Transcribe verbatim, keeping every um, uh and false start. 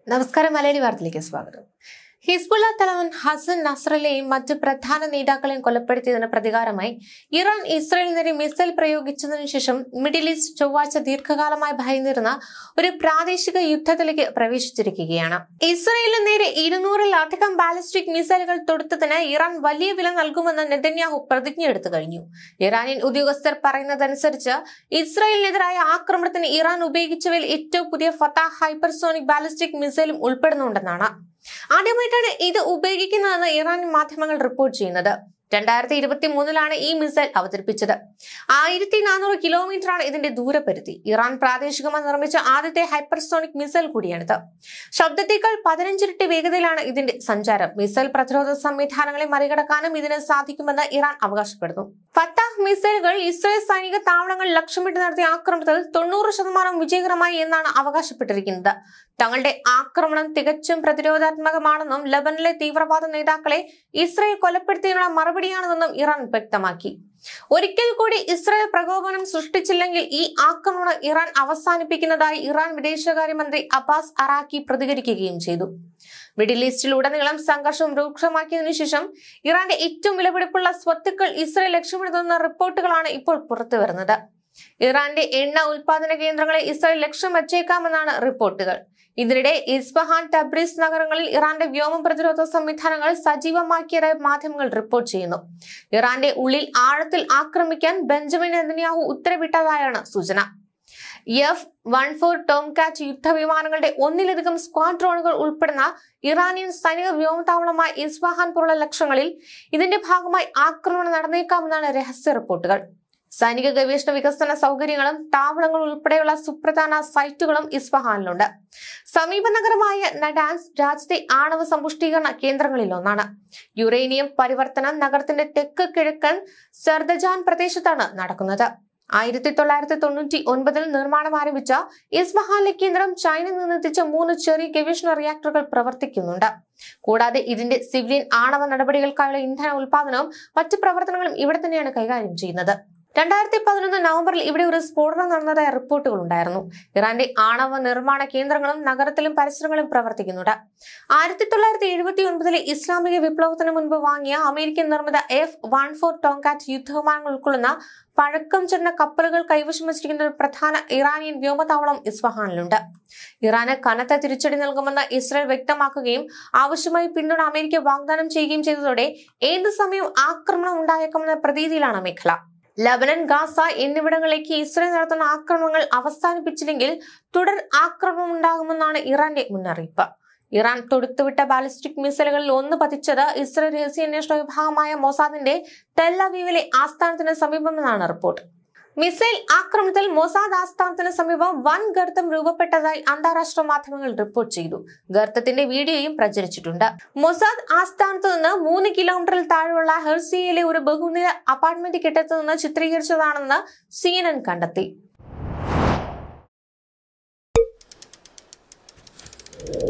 നമസ്കാരം മലയാളി വാർത്തയിലേക്ക് സ്വാഗതം. ഹിസ്ബുള്ള തലവൻ ഹസൻ നസ്രല്ലയും മറ്റ് പ്രധാന നേതാക്കളെയും കൊലപ്പെടുത്തിയതിന് പ്രതികാരമായി ഇറാൻ ഇസ്രായേലിന് നേരെ മിസൈൽ പ്രയോഗിച്ചതിനു ശേഷം മിഡിൽ ഈസ്റ്റ് ചൊവ്വാഴ്ച ദീർഘകാലമായി ഭയന്നിരുന്ന ഒരു പ്രാദേശിക യുദ്ധത്തിലേക്ക് പ്രവേശിച്ചിരിക്കുകയാണ്. ഇസ്രായേലിന് നേരെ ഇരുന്നൂറിലധികം ബാലിസ്റ്റിക് മിസൈലുകൾ തൊടുത്തതിന് ഇറാൻ വലിയ വില നൽകുമെന്ന് നെതന്യാഹു പ്രതിജ്ഞയെടുത്തു കഴിഞ്ഞു. ഇറാനിയൻ ഉദ്യോഗസ്ഥർ പറയുന്നതനുസരിച്ച് ഇസ്രായേലിനെതിരായ ആക്രമണത്തിന് ഇറാൻ ഉപയോഗിച്ചവയിൽ ഏറ്റവും പുതിയ ഫത്താഹ് ഹൈപ്പർസോണിക് ബാലിസ്റ്റിക് മിസൈലും ഉൾപ്പെടുന്നുണ്ടെന്നാണ്. ആദ്യമായിട്ടാണ് ഇത് ഉപയോഗിക്കുന്നതെന്ന് ഇറാൻ മാധ്യമങ്ങൾ റിപ്പോർട്ട് ചെയ്യുന്നത്. രണ്ടായിരത്തി ഇരുപത്തി മൂന്നിലാണ് ഈ മിസൈൽ അവതരിപ്പിച്ചത്. ആയിരത്തി നാനൂറ് കിലോമീറ്റർ ആണ് ഇതിന്റെ ദൂരപരിധി. ഇറാൻ പ്രാദേശികമായി നിർമ്മിച്ച ആദ്യത്തെ ഹൈപ്പർസോണിക് മിസൈൽ കൂടിയാണിത്. ശബ്ദത്തേക്കാൾ പതിനഞ്ചിരട്ടി വേഗതയിലാണ് ഇതിന്റെ സഞ്ചാരം. മിസൈൽ പ്രതിരോധ സംവിധാനങ്ങളെ മറികടക്കാനും ഇതിന് സാധിക്കുമെന്ന് ഇറാൻ അവകാശപ്പെടുന്നു. ഫത്താഹ് മിസൈലുകൾ ഇസ്രായേൽ സൈനിക താവളങ്ങൾ ലക്ഷ്യമിട്ട് നടത്തിയ ആക്രമണത്തിൽ തൊണ്ണൂറ് ശതമാനം വിജയകരമായി എന്നാണ് അവകാശപ്പെട്ടിരിക്കുന്നത്. തങ്ങളുടെ ആക്രമണം തികച്ചും പ്രതിരോധാത്മകമാണെന്നും ലബനനിലെ തീവ്രവാദ നേതാക്കളെ ഇസ്രായേൽ കൊലപ്പെടുത്തിയതിനുള്ള മറുപടിയാണെന്നും ഇറാൻ വ്യക്തമാക്കി. ഒരിക്കൽ കൂടി ഇസ്രായേൽ പ്രകോപനം സൃഷ്ടിച്ചില്ലെങ്കിൽ ഈ ആക്രമണം ഇറാൻ അവസാനിപ്പിക്കുന്നതായി ഇറാൻ വിദേശകാര്യമന്ത്രി അബ്ബാസ് അറാഖി പ്രതികരിക്കുകയും ചെയ്തു. മിഡിൽ ഈസ്റ്റിലുടനീളം സംഘർഷം രൂക്ഷമാക്കിയതിനു ശേഷം ഇറാന്റെ ഏറ്റവും വിലപിടിപ്പുള്ള സ്വത്തുക്കൾ ഇസ്രായേൽ ലക്ഷ്യമിടുന്ന റിപ്പോർട്ടുകളാണ് ഇപ്പോൾ പുറത്തുവരുന്നത്. ഇറാന്റെ എണ്ണ ഉൽപാദന കേന്ദ്രങ്ങളെ ഇസ്രായേൽ ലക്ഷ്യം വച്ചേക്കാമെന്നാണ് റിപ്പോർട്ടുകൾ. ഇതിനിടെ ഇസ്ഫഹാൻ, തബ്രീസ് നഗരങ്ങളിൽ ഇറാന്റെ വ്യോമ പ്രതിരോധ സംവിധാനങ്ങൾ സജീവമാക്കിയതായി മാധ്യമങ്ങൾ റിപ്പോർട്ട് ചെയ്യുന്നു. ഇറാന്റെ ഉള്ളിൽ ആഴത്തിൽ ആക്രമിക്കാൻ ബെഞ്ചമിൻ നെതന്യാഹു ഉത്തരവിട്ടതായാണ് സൂചന. എഫ് വൺ ഫോർ ടോംകാറ്റ് യുദ്ധവിമാനങ്ങളുടെ ഒന്നിലധികം സ്ക്വാഡ്രോണുകൾ ഉൾപ്പെടുന്ന ഇറാനിയൻ സൈനിക വ്യോമതാവളമായ ഇസ്ഫഹാൻ പോലുള്ള ലക്ഷ്യങ്ങളിൽ ഇതിന്റെ ഭാഗമായി ആക്രമണം നടന്നേക്കാമെന്നാണ് രഹസ്യ റിപ്പോർട്ടുകൾ. സൈനിക ഗവേഷണ വികസന സൗകര്യങ്ങളും താവളങ്ങൾ ഉൾപ്പെടെയുള്ള സുപ്രധാന സൈറ്റുകളും ഇസ്ഫഹാനിലുണ്ട്. സമീപ നഗരമായ നഡാൻസ് രാജ്യത്തെ ആണവ സമ്പുഷ്ടീകരണ കേന്ദ്രങ്ങളിൽ ഒന്നാണ്. യുറേനിയം പരിവർത്തനം നഗരത്തിന്റെ തെക്ക് കിഴക്കൻ സർദജാൻ പ്രദേശത്താണ് നടക്കുന്നത്. ആയിരത്തി തൊള്ളായിരത്തി തൊണ്ണൂറ്റി ഒൻപതിൽ നിർമ്മാണം ആരംഭിച്ച ഇസ്ഫഹാനിലെ കേന്ദ്രം ചൈനയിൽ നിന്നെത്തിച്ച മൂന്ന് ചെറിയ ഗവേഷണ റിയാക്ടറുകൾ പ്രവർത്തിക്കുന്നുണ്ട്. കൂടാതെ ഇതിന്റെ സിവിലിയൻ ആണവ നടപടികൾക്കായുള്ള ഇന്ധന ഉൽപാദനവും മറ്റു പ്രവർത്തനങ്ങളും ഇവിടെ തന്നെയാണ് കൈകാര്യം ചെയ്യുന്നത്. രണ്ടായിരത്തി പതിനൊന്ന് നവംബറിൽ ഇവിടെ ഒരു സ്ഫോടനം നടന്നതായ റിപ്പോർട്ടുകൾ ഉണ്ടായിരുന്നു. ഇറാന്റെ ആണവ നിർമ്മാണ കേന്ദ്രങ്ങളും നഗരത്തിലും പരിസരങ്ങളും പ്രവർത്തിക്കുന്നുണ്ട്. ആയിരത്തി തൊള്ളായിരത്തി എഴുപത്തി ഒൻപതിലെ ഇസ്ലാമിക വിപ്ലവത്തിന് മുൻപ് വാങ്ങിയ അമേരിക്കൻ നിർമ്മിത എഫ് വൺ ഫോർ ടോംകാറ്റ് യുദ്ധവിമാനങ്ങൾ ഉൾക്കൊള്ളുന്ന പഴക്കം ചെന്ന കപ്പലുകൾ കൈവശം വച്ചിരിക്കുന്ന ഒരു പ്രധാന ഇറാനിയൻ വ്യോമതാവളം ഇസ്ഫഹാനിലുണ്ട്. ഇറാന് കനത്ത തിരിച്ചടി നൽകുമെന്ന് ഇസ്രായേൽ വ്യക്തമാക്കുകയും ആവശ്യമായി പിന്തുണ അമേരിക്ക വാഗ്ദാനം ചെയ്യുകയും ചെയ്തതോടെ ഏത് സമയവും ആക്രമണം ഉണ്ടായേക്കുമെന്ന പ്രതീതിയിലാണ് മേഖല. ലബനൻ, ഗാസ എന്നിവിടങ്ങളിലേക്ക് ഇസ്രായേൽ നടത്തുന്ന ആക്രമണങ്ങൾ അവസാനിപ്പിച്ചില്ലെങ്കിൽ തുടർ ആക്രമണം ഉണ്ടാകുമെന്നാണ് ഇറാന്റെ മുന്നറിയിപ്പ്. ഇറാൻ തൊടുത്തുവിട്ട ബാലിസ്റ്റിക് മിസൈലുകളിൽ ഒന്ന് പതിച്ചത് ഇസ്രായേൽ രഹസ്യാന്വേഷണ വിഭാഗമായ മൊസാദിന്റെ ടെൽ അവീവിലെ ആസ്ഥാനത്തിന് സമീപമെന്നാണ് റിപ്പോർട്ട്. മിസൈൽ ആക്രമണത്തിൽ മൊസാദ് ആസ്ഥാനത്തിന് സമീപം വൻ ഗർത്തം രൂപപ്പെട്ടതായി അന്താരാഷ്ട്ര മാധ്യമങ്ങൾ റിപ്പോർട്ട് ചെയ്തു. ഗർത്തത്തിന്റെ വീഡിയോയും പ്രചരിച്ചിട്ടുണ്ട്. മൊസാദ് ആസ്ഥാനത്ത് നിന്ന് മൂന്ന് കിലോമീറ്ററിൽ താഴെയുള്ള ഹെർസിയയിലെ ഒരു ബഹുനില അപ്പാർട്ട്മെന്റ് കെട്ടിടത്തിൽ നിന്ന് ചിത്രീകരിച്ചതാണെന്ന് സി എൻ എൻ കണ്ടെത്തി.